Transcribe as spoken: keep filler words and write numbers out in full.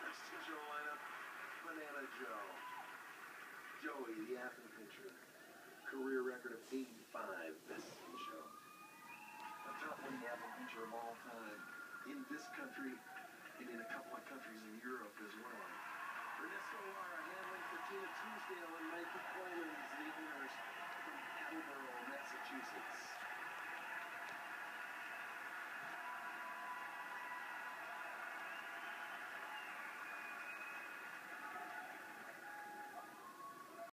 Next pitcher lineup, Banana Joe. Joey, the athlete pitcher. Career record of eighty-five, best in the show. A top winning athlete pitcher of all time. In this country and in a